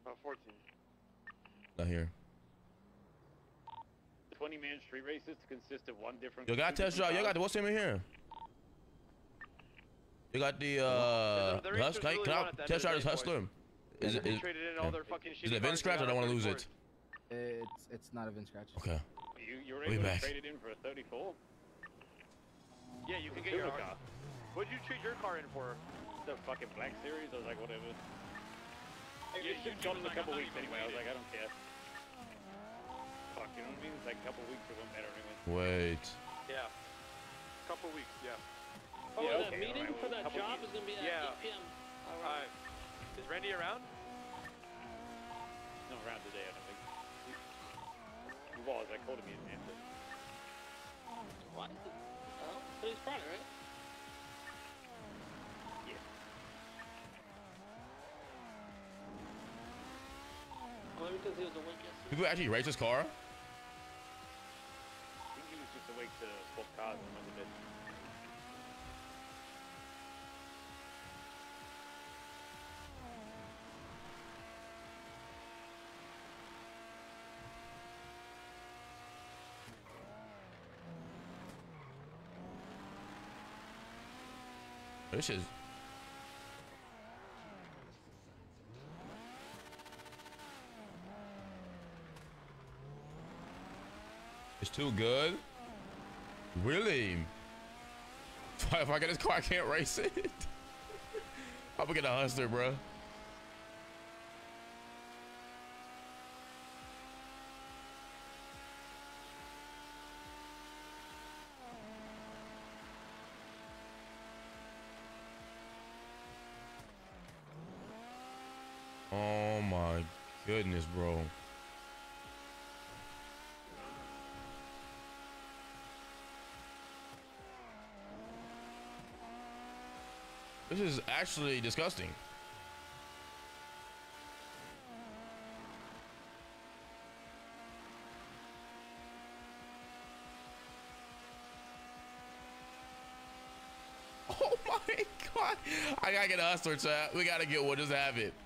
14. Not here. 20-man street races consist of one different. You got test drive. You got the what's in here? You got the Hustler. Can I test drive this Hustler? Is it a VIN scratch? I don't want to lose it. It's not a VIN scratch. Okay. You're able to trade it in for a 34. Yeah, you can get your car. What'd you trade your car in for? The fucking Black Series. I was like, whatever. You should come in a couple weeks anyway. I was like, I don't care. Fuck, you know what I mean? It's like a couple weeks it won't matter anyway. Wait. Yeah. Couple weeks, yeah. Oh, yeah, that meeting for that job is gonna be at 8 p.m. All right. Is Randy around? Not around today, I don't think. He was. I called him, he didn't answer. What? Oh, but he's Friday, right? Yeah. Only because he was awake yesterday. People actually race this car? I think he was just awake to swap cars and another bit. This is. It's too good. Really? If I get this car, I can't race it. I'm gonna get a Hustler, bro. Oh my goodness, bro. This is actually disgusting. Oh my God. I gotta get a Hustler, chat. We gotta get one. Just have it.